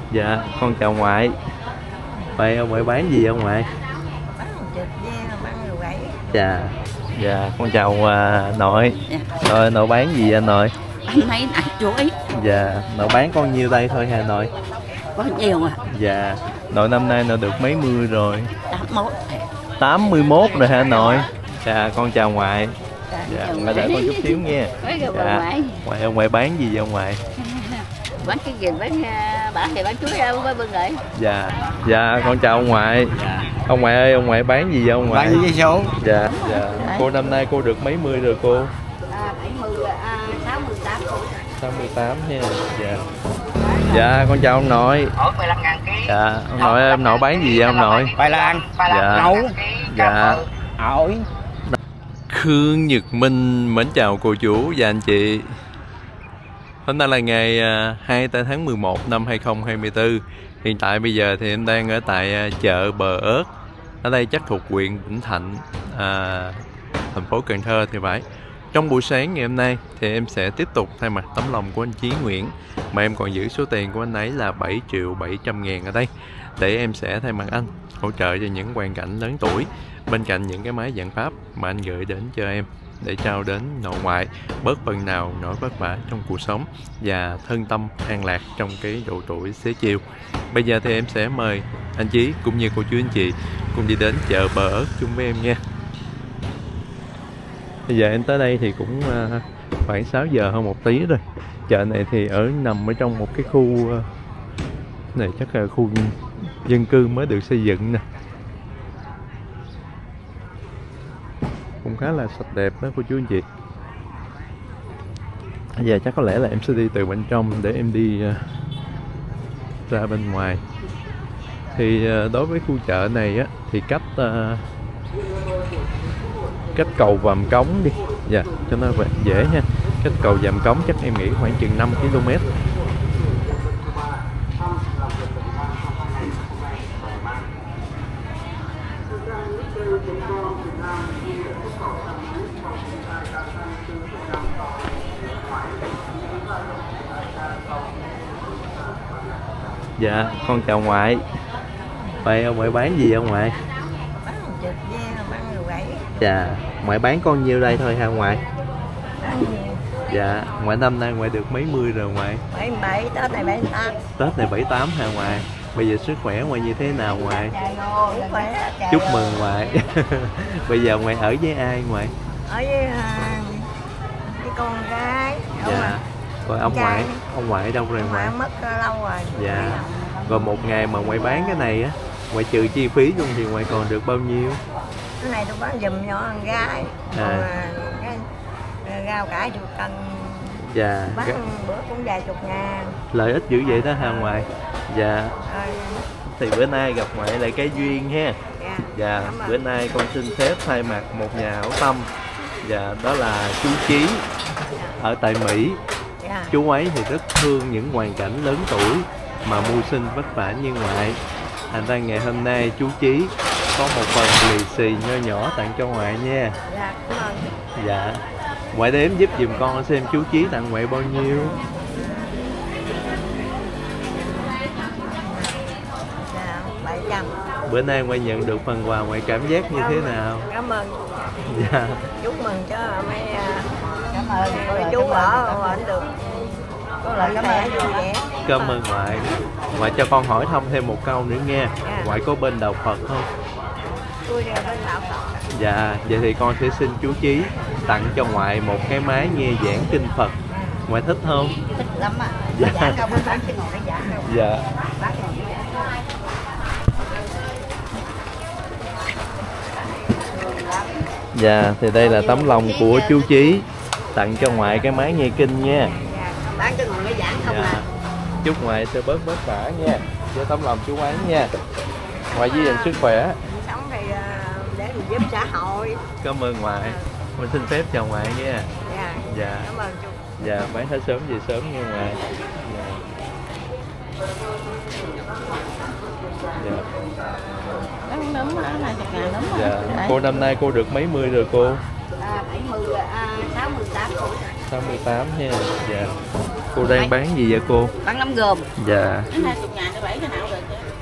Dạ, con chào ngoại. Vậy ông ngoại bán gì ông ngoại? Bán thịt với bán đồ gãy. Dạ. Dạ, con chào nội. Dạ. Rồi nội bán gì anh nội? Anh mấy đặt chuối. Dạ, nội bán con nhiêu đây thôi hả nội? Có nhiều à? Dạ. Nội năm nay nội được mấy mươi rồi? 81. 81 rồi hả nội? Dạ, con chào ngoại. Dạ, chào ngoại đợi con chút xíu nha. Dạ. Ngoại ông ngoại bán gì vậy ông ngoại? Bán cái gì bán thì bán chuối đâu với bưng lại. Dạ. Dạ, con chào ông ngoại. Dạ. Ông ngoại ơi, ông ngoại bán gì vậy ông ngoại? Bán giấy số. Dạ. Dạ. Cô năm nay cô được mấy mươi rồi cô? 70 68 tuổi. 68 nha. Dạ. Dạ, con chào ông nội. 15.000 ký. Dạ, ông nội em nội bán gì vậy ông nội? Khoai lang. Dạ. Nấu. Dạ. Ổi. Khương Nhật Minh mến chào cô chú và anh chị. Hôm nay là ngày 2 tháng 11 năm 2024. Hiện tại bây giờ thì em đang ở tại chợ Bờ Ớt. Ở đây chắc thuộc huyện Vĩnh Thạnh, thành phố Cần Thơ thì phải. Trong buổi sáng ngày hôm nay thì em sẽ tiếp tục thay mặt tấm lòng của anh Chí Nguyễn, mà em còn giữ số tiền của anh ấy là 7.700.000 ở đây, để em sẽ thay mặt anh hỗ trợ cho những hoàn cảnh lớn tuổi, bên cạnh những cái máy dạng pháp mà anh gửi đến cho em, để trao đến nội ngoại bớt phần nào nỗi vất vả trong cuộc sống và thân tâm an lạc trong cái độ tuổi xế chiều. Bây giờ thì em sẽ mời anh Chí cũng như cô chú anh chị cùng đi đến chợ Bờ Ớt chung với em nha. Bây giờ em tới đây thì cũng khoảng 6 giờ hơn một tí rồi. Chợ này thì nằm ở trong một cái khu này, chắc là khu dân cư mới được xây dựng nè, cũng khá là sạch đẹp đó cô chú anh chị. Bây giờ chắc có lẽ là em sẽ đi từ bên trong để em đi ra bên ngoài. Thì đối với khu chợ này á, thì cách cầu Vàm Cống đi, dạ, cho nó dễ nha. Cách cầu Vàm Cống chắc em nghĩ khoảng chừng 5 km. Dạ, con chào ngoại. Vậy ông ngoại bán gì ông ngoại? Bán thịt với bán đồ gãy. Dạ, ngoại bán con nhiêu đây thôi hả ngoại? Bán nhiều. Dạ, ngoại năm nay ngoại được mấy mươi rồi ngoại? 77, Tết này 78. Tết này 78 hả ngoại? Bây giờ sức khỏe ngoại như thế nào ngoại? Khỏe. Chúc mừng ngoại. Bây giờ ngoại ở với ai ngoại? Ở với cái con gái. Dạ. Rồi ông ngoại ở đâu rồi ngoại? Ngoại mất lâu rồi. Dạ. Rồi một ngày mà ngoại bán cái này á, ngoại trừ chi phí luôn thì ngoại còn được bao nhiêu? Cái này tôi bán giùm cho con gái. Còn rau cải chục cân. Dạ. Bán bữa cũng vài chục ngàn. Lợi ích dữ vậy đó hả ngoại? Dạ. Rồi. Thì bữa nay gặp ngoại lại cái duyên ha. Dạ. Dạ. Bữa nay con xin phép thay mặt một nhà hảo tâm. Dạ, đó là chú Chí ở tại Mỹ. Dạ. Chú ấy thì rất thương những hoàn cảnh lớn tuổi mà mưu sinh vất vả như ngoại. Thành ra ngày hôm nay chú Chí có một phần lì xì nho nhỏ tặng cho ngoại nha. Dạ, cảm ơn. Dạ. Ngoại đếm giúp giùm con xem chú Chí tặng ngoại bao nhiêu. Dạ, 700. Bữa nay ngoại nhận được phần quà, ngoại cảm giác như thế nào? Cảm ơn. Dạ. Chúc mừng cho mấy chú ở ảnh được. Có lời cảm ơn vui vẻ. Cảm ơn ngoại. Ngoại cho con hỏi thăm thêm một câu nữa nha. Dạ. Ngoại có bên đạo Phật không? Tôi đều bên đạo Phật. Dạ, vậy thì con sẽ xin chú Chí tặng cho ngoại một cái máy nghe giảng kinh Phật. Ngoại thích không? Thích lắm à. Dạ. Giảng không bán cái ngồi để giảng đâu. Dạ. Bán cái ngồi để giảng. Dạ, thì đây là tấm lòng của chú Chí tặng cho ngoại cái máy nghe kinh nha. Dạ, bán cái ngồi để giảng không à. Dạ. Chúc ngoại sẽ bớt vất vả nha, với tấm lòng chú ấy nha. Ngoại giữ gìn sức khỏe. Sống thì để mình giúp xã hội. Cảm ơn ngoại. Mình xin phép chào ngoại nha. Dạ. Dạ. Cảm ơn chú. Dạ, bán hết sớm về sớm nha ngoại. Dạ. Dạ. Đúng đúng, 20.000 đúng rồi. Dạ. Cô năm nay cô được mấy mươi rồi cô? 68 tuổi. 68 nha. Dạ. Cô đang bán gì vậy cô? Bán nấm rơm. Dạ. 20.000 để 7 cái nào được.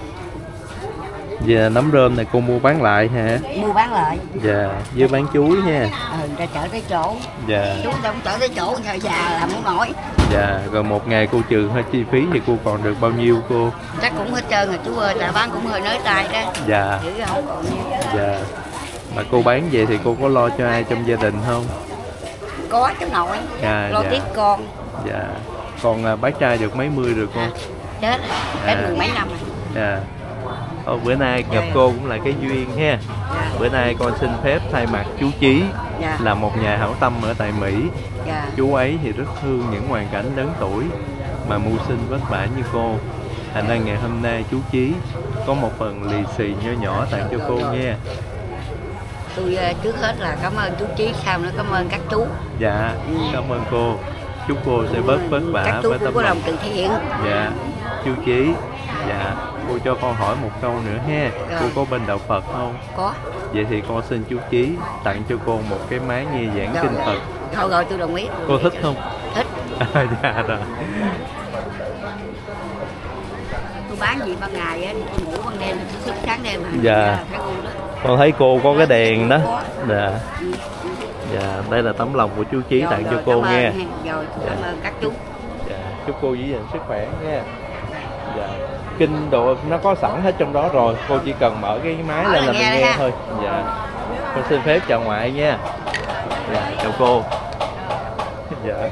Dạ, nấm rơm này cô mua bán lại hả? Mua bán lại. Dạ, với bán chuối nha. Ra chở tới chỗ. Dạ. Chú đâu chở tới chỗ thời già làm không nổi. Dạ, rồi một ngày cô trừ hết chi phí thì cô còn được bao nhiêu cô? Chắc cũng hết trơn rồi chú ơi, tại bán cũng hơi nới tay đó. Dạ. Chứ không còn nhiêu. Dạ. Mà cô bán vậy thì cô có lo cho ai trong gia đình không? Có cháu nội. Lo dạ. tiếp con. Dạ. Con bác trai được mấy mươi rồi con? Chết rồi, hết mười mấy năm rồi. Dạ. Bữa nay gặp cô cũng là cái duyên ha. Dạ. Bữa nay con xin phép thay mặt chú Chí, Dạ. là một nhà hảo tâm ở tại Mỹ. Dạ. Chú ấy thì rất thương những hoàn cảnh lớn tuổi mà mưu sinh vất vả như cô. Thành ra ngày hôm nay chú Chí có một phần lì xì nho nhỏ tặng cho cô nha. Tôi trước hết là cảm ơn chú Chí, sau nữa cảm ơn các chú. Dạ, cảm ơn cô. Chúc cô sẽ bớt vất vả các chú với cũng tấm có lòng lòng từ thiện. Dạ, chú Chí. Dạ, cô cho con hỏi một câu nữa ha. Rồi. Cô có bên đạo Phật không? Có. Vậy thì con xin chú Chí tặng cho cô một cái máy nghe giảng Rồi. kinh Phật. Rồi tôi đồng ý. Cô thích không? Thích. Dạ rồi. Tôi bán gì ban ngày á, tôi ngủ ban đêm, tôi thức sáng đêm mà. Dạ. Thấy ngu đó. Con thấy cô có cái đèn đó. Có. Dạ. Dạ, đây là tấm lòng của chú Chí tặng cho cô cảm nha. ơn, rồi cảm ơn các chú. Dạ, chúc cô giữ gìn sức khỏe nha. Dạ. Kinh độ nó có sẵn hết trong đó rồi, cô chỉ cần mở cái máy lên là mình nghe thôi. Dạ. Con xin phép chào ngoại nha. Dạ, chào cô. Dạ.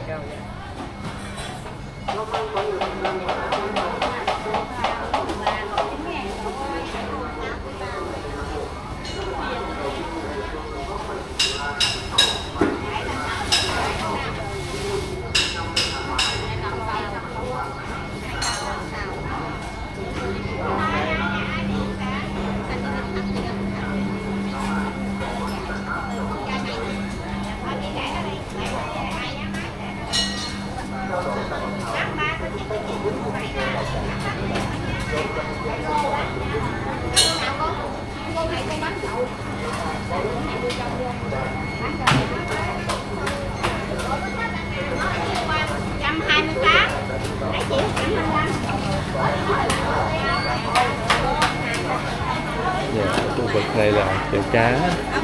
Dạ, khu vực này là chợ cá.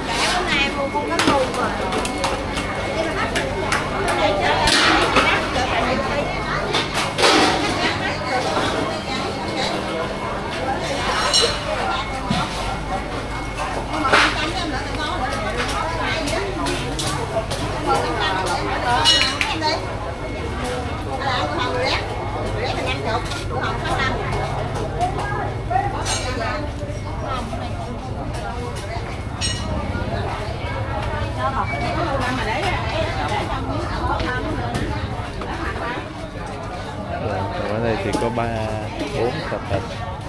Ở đây thì có 3-4 cặp thịt.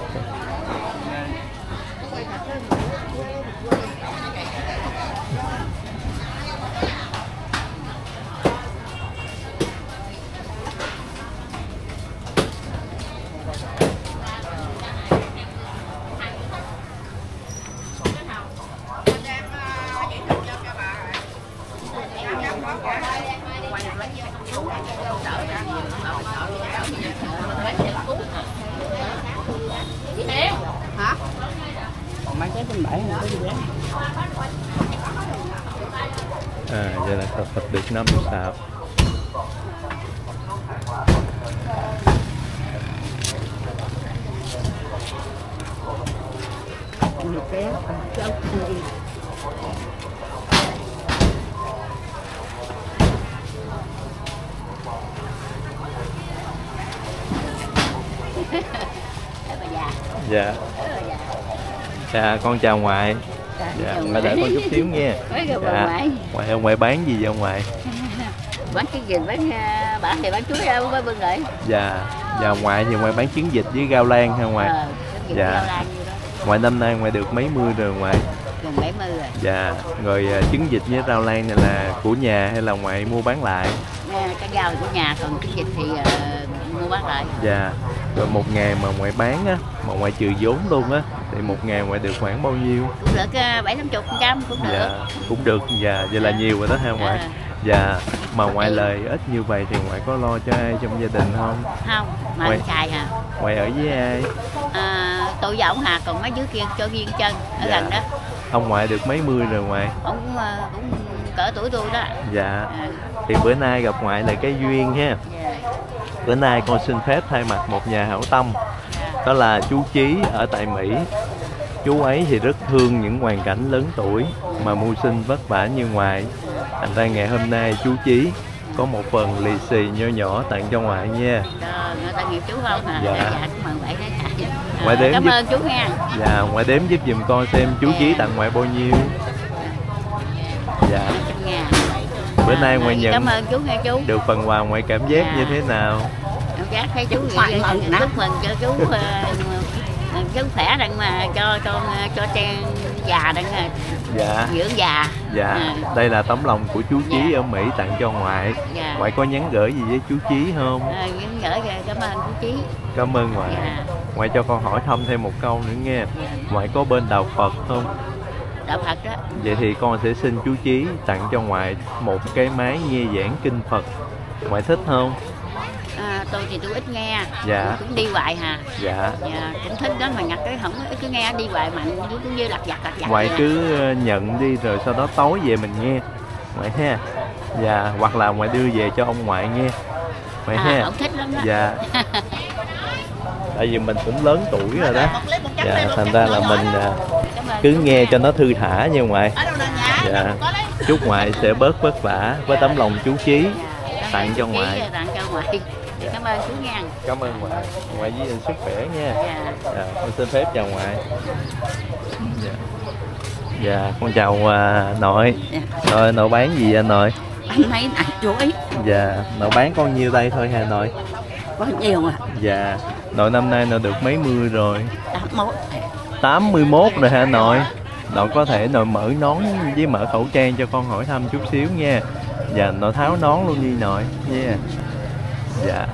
Hả? Còn mấy cái bên bãi nữa có gì đó. Vậy là cặp thịt được 5 sạp. Dạ. Dạ, con chào ngoại. Dạ, ngoại đợi con chút xíu nha. Dạ. Ngoại bán gì vậy ngoại? Bán cái gì, bán thì bán chuối đâu với bên lại. Dạ. Dạ, ngoại thì ngoại bán trứng vịt với rau lan ha ngoại? Dạ. Ngoại năm nay ngoại được mấy mươi rồi ngoại? Gần 70 rồi. Dạ. Rồi trứng vịt với rau lan này là của nhà hay là ngoại mua bán lại? Cái rau của nhà, còn trứng vịt thì mua bán lại. Dạ. Rồi một ngày mà ngoại bán á, mà ngoại trừ vốn luôn á, thì một ngày ngoại được khoảng bao nhiêu? Cũng được 7-80% cũng được. Dạ, cũng được. Dạ, vậy là nhiều rồi đó ha ngoại. Dạ, mà ngoại lời ít như vậy thì ngoại có lo cho ai trong gia đình không? Không, mà Ngoại- anh trai hả? Ngoại ở với ai? Tôi và ông Hà, còn mấy đứa kia cho riêng chân ở Dạ. gần đó. Ông ngoại được mấy mươi rồi ngoại? Ông cũng cỡ tuổi tôi đó. Dạ, Ừ. thì bữa nay gặp ngoại là cái duyên ha. Dạ. Bữa nay con xin phép thay mặt một nhà hảo tâm, đó là chú Chí ở tại Mỹ. Chú ấy thì rất thương những hoàn cảnh lớn tuổi mà mưu sinh vất vả như ngoại. Thành ra ngày hôm nay chú Chí có một phần lì xì nho nhỏ tặng cho ngoại nha. Rồi, người ta nghiệp chú không hả? Dạ. Dạ, cảm ơn vậy đấy. Ngoại đếm Cảm giúp- ơn chú nha. Dạ, ngoại đếm giúp giùm con xem chú Chí tặng ngoại bao nhiêu. Dạ, 100 ngàn. bữa nay ngoại nhận Cảm ơn chú nha chú. được phần quà, ngoại cảm giác như thế nào? Cảm giác thấy chú vậy chúc mừng cho chú chú khỏe đặng mà cho trang già đặng Dạ, dưỡng già. dạ, đây là tấm lòng của chú Chí ở Mỹ tặng cho ngoại. Dạ. Ngoại có nhắn gửi gì với chú Chí không? Những gửi về cảm ơn chú Chí. Cảm ơn ngoại. Dạ. Ngoại cho con hỏi thăm thêm một câu nữa nghe. Dạ. Ngoại có bên đạo Phật không? Đạo Phật đó. Vậy thì con sẽ xin chú Chí tặng cho ngoại một cái máy nghe giảng kinh Phật. Ngoại thích không? Tôi thì tôi ít nghe. Dạ. Tôi cũng đi hoài hà. Dạ. Dạ, cũng thích đó mà nhặt cái không cứ nghe đi hoài mạnh cũng như lặt vặt Ngoại vậy. cứ nhận đi rồi sau đó tối về mình nghe. Ngoại ha. Dạ, hoặc là ngoại đưa về cho ông ngoại nghe. Ngoại ha. Ông thích lắm đó. Dạ. Tại vì mình cũng lớn tuổi rồi đó. Dạ, thành ra là mình Cảm ơn cứ chú nghe nha. cho nó thư thả nha ngoại. Dạ. Chúc ngoại sẽ bớt vất vả với tấm lòng chú Chí Dạ, tặng cho chú Chí, ngoại. tặng cho ngoại. Cảm ơn chú nha. Cảm ơn ngoại. Ngoại giữ gìn sức khỏe nha. Dạ. Dạ, con xin phép chào ngoại. Dạ, dạ con chào nội. Dạ. Rồi nội bán gì vậy nội? Anh mấy nè chuối Dạ, nội bán con nhiêu đây thôi hả nội? có nhiều à. Dạ, nội năm nay nội được mấy mươi rồi? 81. 81 rồi hả nội? Nội có thể nội mở nón với mở khẩu trang cho con hỏi thăm chút xíu nha. Dạ, nội tháo nón luôn đi nội nha. Dạ.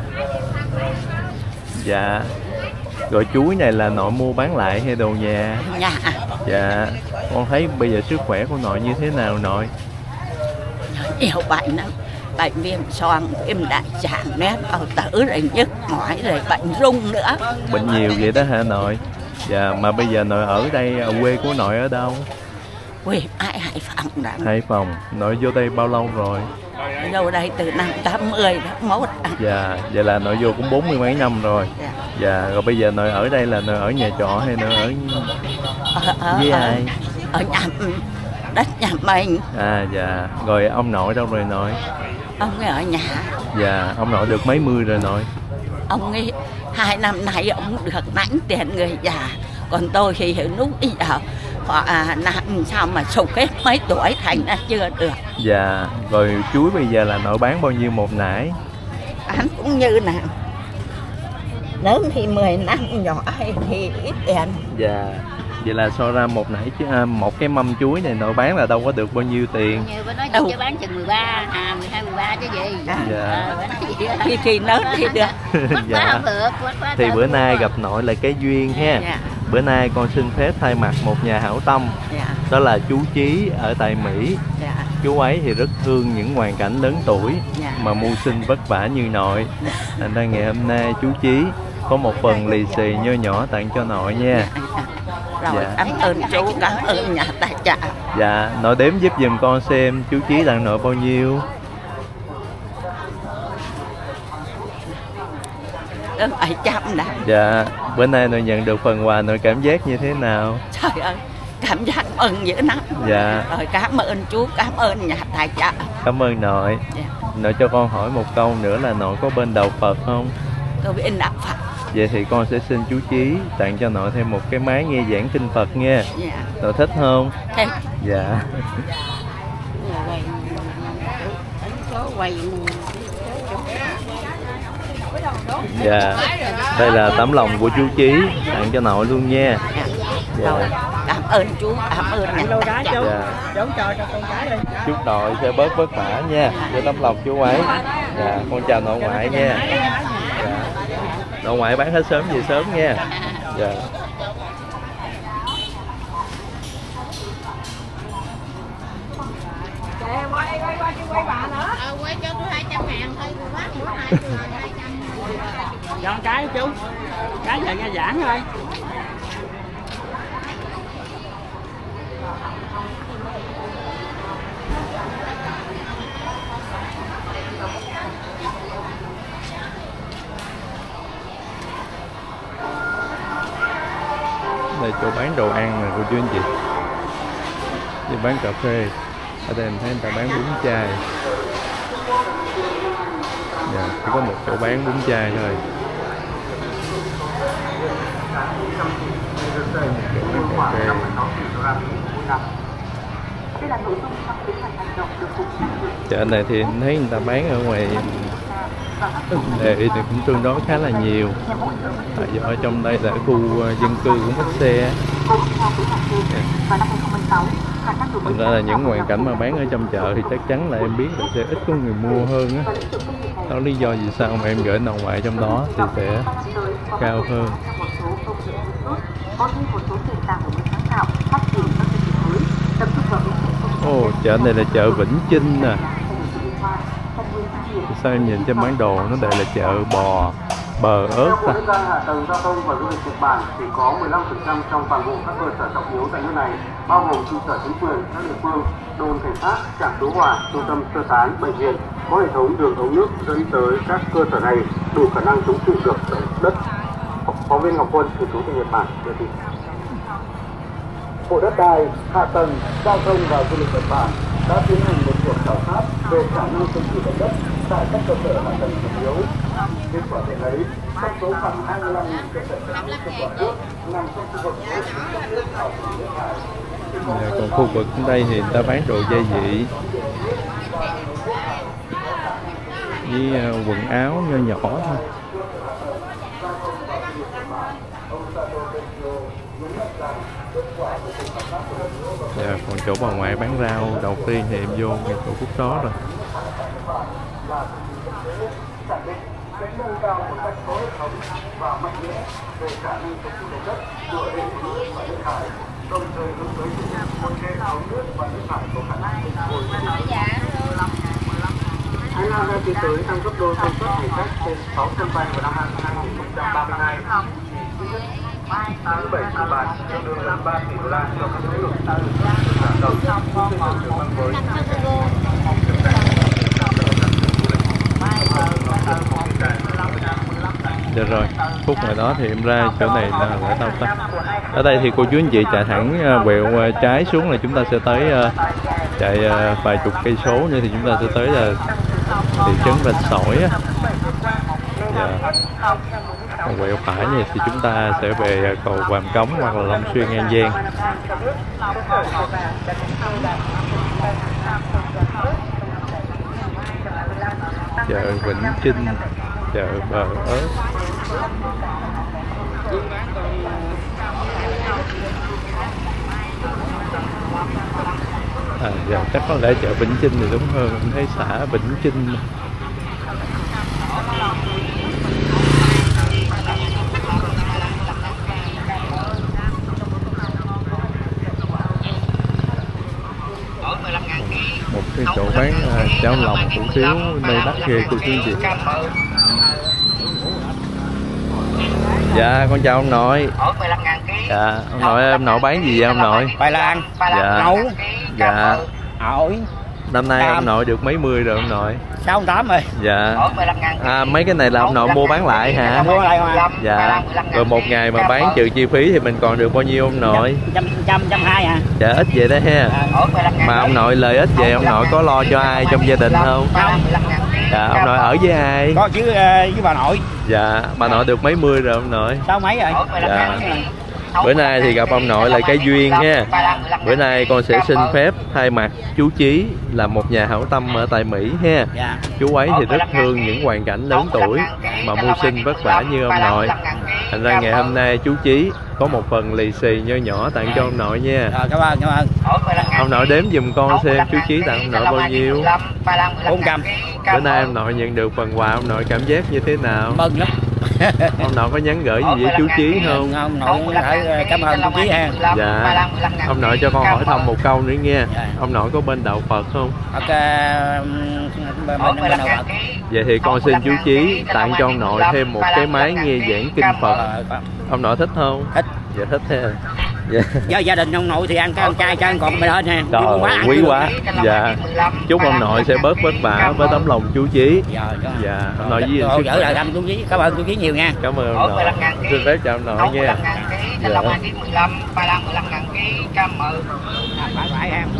Dạ. Rồi chuối này là nội mua bán lại hay đồ nhà? Nhà Dạ. Con thấy bây giờ sức khỏe của nội như thế nào nội? nhiều bệnh lắm, bệnh viêm xoang, viêm đại tràng, nét bao tử rồi nhức mỏi rồi bệnh rung nữa. Bệnh nhiều vậy đó hả nội? Dạ, mà bây giờ nội ở đây, quê của nội ở đâu? Quê ai Hải Phòng đã Hải Phòng. Nội vô đây bao lâu rồi? đâu đây từ năm 80 tháng 1. Dạ, vậy là nội vô cũng 40 mấy năm rồi. Dạ. Dạ, rồi bây giờ nội ở đây là nội ở nhà trọ hay nội ở với ai? Ở nhà đất nhà mình. À dạ, rồi ông nội đâu rồi nội? Ông ấy ở nhà, Dạ, ông nội được mấy mươi rồi nội? ông ấy 2 năm nay ông được lãnh tiền người già, còn tôi thì lúc bây giờ họ làm sao mà sụp hết mấy tuổi thành ra chưa được. Dạ, rồi chuối bây giờ là nội bán bao nhiêu một nải? Anh cũng như nào lớn thì 10 năm, nhỏ thì ít tiền. Dạ, vậy là so ra một nải một cái mâm chuối này nội bán là đâu có được bao nhiêu tiền. Như bữa nói chị bán chừng 13, 12, 13 chứ gì. Dạ. Thì lớn thì được. Dạ. Không được, quá Thì bữa được. nay gặp nội là cái duyên ha. Dạ. Bữa nay con xin phép thay mặt một nhà hảo tâm, Dạ. đó là chú Chí ở tại Mỹ. Dạ. Chú ấy thì rất thương những hoàn cảnh lớn tuổi Dạ. mà mưu sinh vất vả như nội. Thành ra ngày hôm nay chú Chí có một phần lì xì nho nhỏ tặng cho nội nha. Rồi Dạ. cảm ơn chú, cảm ơn nhà tài trợ. Dạ, nội đếm giúp giùm con xem chú Chí tặng nội bao nhiêu. 700 đã. Dạ, bữa nay nội nhận được phần quà nội cảm giác như thế nào? Trời ơi, cảm giác mừng dữ lắm. Dạ, Rồi cảm ơn chú, cảm ơn nhà tài trợ. cảm ơn nội. Dạ. Nội cho con hỏi một câu nữa là nội có bên đạo Phật không? Tôi biết đạo Phật. Vậy thì con sẽ xin chú Chí tặng cho nội thêm một cái máy nghe giảng kinh Phật nha. Dạ. Nội thích không? Thế Dạ. Dạ. Đây là tấm lòng của chú Chí tặng cho nội luôn nha. rồi Dạ. cảm ơn chú, cảm ơn nhà tài trợ. Dạ. Cháu cho con cái đi. Chúc nội sẽ bớt vất vả nha, với tấm lòng chú ấy. Dạ, con chào nội ngoại nha. Dạ. Nội ngoại bán hết sớm về sớm nha. Dạ. Quay bà nữa. Cho cái chú. Cái giờ nghe giảng thôi. Đây chỗ bán đồ ăn nè cô chú anh chị. Đi bán cà phê. Ở đây mình thấy người ta bán bún chai. Dạ, chỉ có một chỗ bán bún chai thôi. Cà phê. Chợ này thì em thấy người ta bán ở ngoài đề thì cũng tương đối khá là nhiều. Tại vì ở trong đây là khu dân cư cũng ít xe. Thành ra là những ngoại cảnh mà bán ở trong chợ thì chắc chắn là em biết là sẽ ít có người mua hơn á. Đó lý do vì sao mà em gửi nội ngoại trong đó thì sẽ cao hơn. Ồ, chợ này là chợ Vĩnh Chinh nè. Sao em nhìn trên bản đồ nó đây là chợ bò bờ ớt ta. Hạ tầng giao thông và du lịch Nhật Bản chỉ có 15% trong toàn bộ các cơ sở trọng yếu tại nước này, bao gồm trụ sở chính quyền, các địa phương, đồn cảnh sát, trạm cứu hỏa, trung tâm sơ tán, bệnh viện, có hệ thống đường ống nước dẫn tới các cơ sở này đủ khả năng chống chịu được đất. Phóng viên Ngọc Quân, thường trú tại Nhật Bản, đưa tin. Bộ Đất đai, Hạ tầng, Giao thông và Du lịch Nhật Bản đã tiến hành một cuộc khảo sát về khả năng chống chịu động đất tại các cơ sở hạ tầng trọng yếu. Kết quả cho thấy, trong số khoảng 25.000 cơ sở trọng yếu trên toàn quốc nằm trong khu vực có chất nước thải và nước thải. Còn khu vực đây thì người ta bán đồ gia vị với quần áo nho nhỏ thôi. Dạ, còn chỗ bà ngoại bán rau đầu tiên thì em vô ngay chỗ phút đó rồi. Nâng cao một cách có hệ thống và mạnh mẽ về khả năng chống chịu động đất của hệ thống nước và nước thải, đồng thời hướng tới xây dựng một hệ thống nước và nước thải có khả năng phục hồi. Thái Lan đang tiến tới tăng gấp đôi công suất hành khách trên 6 sân bay vào năm 2032. Tháng 7 triệu bạt, tương đương là 3 tỷ đô la cho các nỗ lực tăng giảm đầu tư xây dựng đường băng mới. Được rồi, phút ngoài đó thì em ra chỗ này là ở đâu ta? Ở đây thì cô chú anh chị chạy thẳng quẹo trái xuống là chúng ta sẽ tới, chạy vài chục cây số nữa thì chúng ta sẽ tới là thị trấn Rạch Sỏi á. Dạ. Còn quẹo phải này thì chúng ta sẽ về cầu Vàm Cống hoặc là Long Xuyên An Giang. Chợ Vĩnh Chinh, chợ bờ ớt. Dạ, chắc có lẽ chợ Vĩnh Chinh thì đúng hơn, em thấy xã Vĩnh Chinh. Một cái chỗ bán cháo lòng hủ tiếu đây đắt ghê cô chú anh chị. Dạ con chào ông nội. Dạ ông nội bán gì vậy ông nội? Khoai lang. Dạ. Nấu. Dạ. Ổi. Năm nay ông nội được mấy mươi rồi ông nội? 68 rồi. Dạ. Mấy cái này là ông nội mua bán lại hả? Mua lại mà. Dạ. Rồi một ngày mà bán trừ chi phí thì mình còn được bao nhiêu ông nội? 120 à. Dạ ít vậy đó ha. Mà ông nội lời ít vậy ông nội có lo cho ai trong gia đình không? Dạ ông nội ở với ai? Có chứ với bà nội. Dạ bà nội được mấy mươi rồi ông nội? 6 mấy rồi. Dạ. Bữa nay thì gặp ông nội là cái duyên ha. Bữa nay con sẽ xin phép thay mặt chú Chí là một nhà hảo tâm ở tại Mỹ ha. Chú ấy thì rất thương những hoàn cảnh lớn tuổi mà mưu sinh vất vả như ông nội. Thành ra ngày hôm nay chú Chí có một phần lì xì nho nhỏ tặng cho ông nội nha. Cảm ơn, cảm ơn. Ông nội đếm giùm con xem chú Chí tặng ông nội bao nhiêu. 400. Bữa nay ông nội nhận được phần quà ông nội cảm giác như thế nào? Mừng lắm. Ông nội có nhắn gửi gì với chú Chí không? Ông nội phải cảm ơn chú Chí ha. Dạ. Ông nội cho con hỏi thăm một câu nữa nha. Ông nội có bên đạo Phật không? Bên đạo Phật. Vậy thì con xin chú Chí tặng cho ông nội thêm một cái máy nghe giảng kinh Phật. Ông nội thích không? Thích. Dạ thích ha. Dạ. Gia đình ông nội thì ăn chay ăn còn bên ha. Trời, quý quá. Dạ. Chúc ông nội sẽ bớt vất vả với tấm lòng chú Chí. Dạ. Ông nội với sức khỏe. Thăm chú Chí. Cảm ơn chú Chí nhiều nha. Cảm ơn ông nội. Xin phép chào ông nội nha. Dạ. Phải em.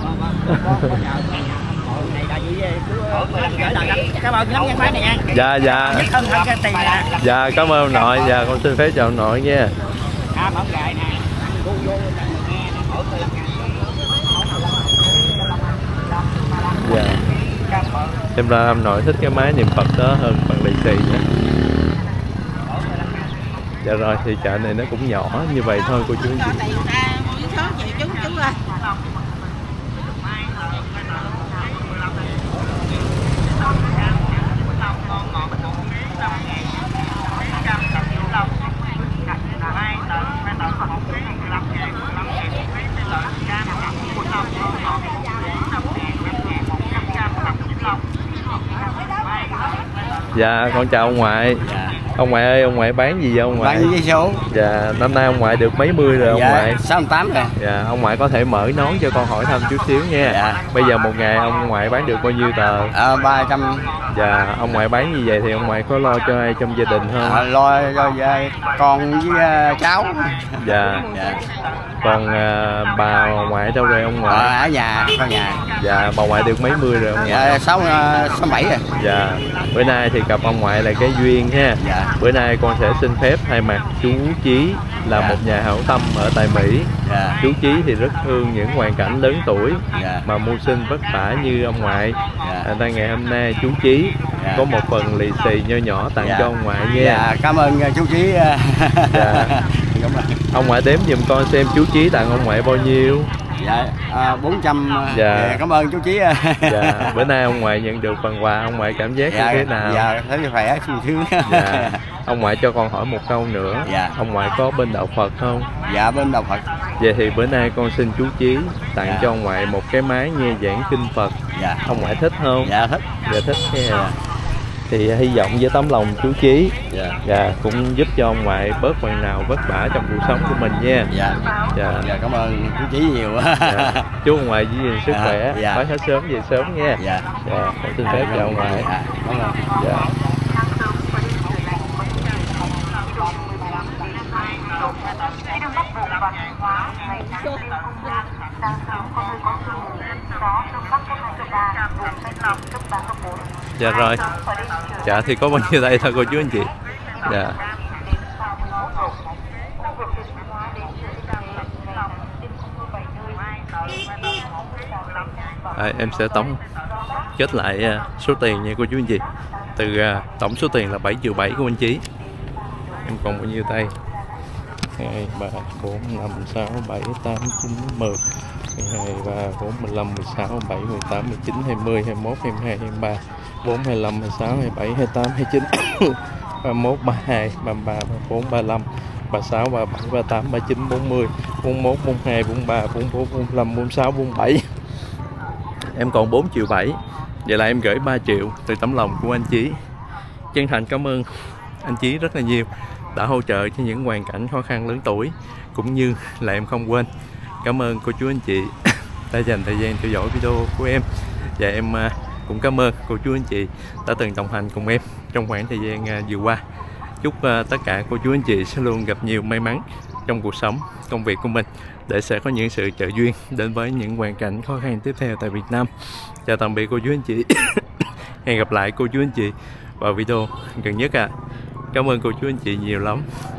Cảm ơn lắm máy này nha. Dạ dạ. Dạ cảm ơn ông nội. Dạ con xin phép chào ông nội nha. Dạ. Xem ra ông nội thích cái máy niệm Phật đó hơn bằng lì xì nữa. Dạ rồi thì chợ này nó cũng nhỏ như vậy thôi cô chú anh chị. Dạ con chào ông ngoại. Dạ. Ông ngoại ơi, ông ngoại bán gì vậy ông ngoại? Bán giấy số. Dạ, năm nay ông ngoại được mấy mươi rồi ông ngoại? 68 rồi. Dạ, ông ngoại có thể mở nón cho con hỏi thăm chút xíu nha. Dạ. Bây giờ một ngày ông ngoại bán được bao nhiêu tờ? 300. Dạ, ông ngoại bán như vậy thì ông ngoại có lo cho ai trong gia đình không? Lo cho con với cháu. Dạ. Dạ. Còn bà ngoại đâu rồi ông ngoại? Ở nhà, con nhà. Dạ, bà ngoại được mấy mươi rồi ông ngoại? Dạ, 67 rồi. Dạ, bữa nay thì gặp ông ngoại là cái duyên ha. Dạ. Bữa nay con sẽ xin phép thay mặt chú Chí là một nhà hảo tâm ở tại Mỹ. Dạ. Chú Chí thì rất thương những hoàn cảnh lớn tuổi Dạ. mà mưu sinh vất vả như ông ngoại. Dạ. Tại ngày hôm nay chú Chí có một phần lì xì nho nhỏ tặng cho ông ngoại nha. Dạ, cảm ơn chú Chí. Dạ. Ông ngoại đếm giùm con xem chú Chí tặng ông ngoại bao nhiêu. Dạ, 400. Dạ. Cảm ơn chú Chí. Dạ, bữa nay ông ngoại nhận được phần quà, ông ngoại cảm giác như thế nào? Dạ, thấy khỏe, sung sướng. Dạ. Ông ngoại cho con hỏi một câu nữa. Dạ. Ông ngoại có bên đạo Phật không? Dạ, bên đạo Phật. Vậy thì bữa nay con xin chú Chí tặng cho ông ngoại một cái máy nghe giảng kinh Phật. Dạ. Ông ngoại thích không? Dạ thích. Dạ thích nha. Thì hy vọng với tấm lòng chú Chí cũng giúp cho ông ngoại bớt phần nào vất vả trong cuộc sống của mình nha. Dạ. Cảm ơn chú Chí nhiều. Dạ. Chúc ông ngoại giữ gìn sức khỏe, phải hết sớm về sớm nha. Dạ. Con xin phép chào ông ngoại. Cảm ơn. Dạ. Dạ rồi. Dạ thì có bao nhiêu đây thôi cô chú anh chị. Dạ. Em sẽ tổng kết lại số tiền nha cô chú anh chị. Từ tổng số tiền là 7,7 triệu của anh Chí. Em còn bao nhiêu tay? 2, 3, 4, 5, 6, 7, 8, 9, 10 12, 13, 14, 15, 16, 17, 18, 19, 20, 21, 22, 23, 24, 25, 26, 27, 28, 29, 31, 32, 33, 34, 35, 36, 37, 38, 39, 40, 41, 42, 43, 44, 45, 46, 47. Em còn 4,7 triệu. Vậy là em gửi 3 triệu từ tấm lòng của anh Chí. Chân thành cảm ơn anh Chí rất là nhiều đã hỗ trợ cho những hoàn cảnh khó khăn lớn tuổi, cũng như là em không quên cảm ơn cô chú anh chị đã dành thời gian theo dõi video của em. Và em cũng cảm ơn cô chú anh chị đã từng đồng hành cùng em trong khoảng thời gian vừa qua. Chúc tất cả cô chú anh chị sẽ luôn gặp nhiều may mắn trong cuộc sống, công việc của mình, để sẽ có những sự trợ duyên đến với những hoàn cảnh khó khăn tiếp theo tại Việt Nam. Chào tạm biệt cô chú anh chị. Hẹn gặp lại cô chú anh chị vào video gần nhất ạ. Cảm ơn cô chú anh chị nhiều lắm.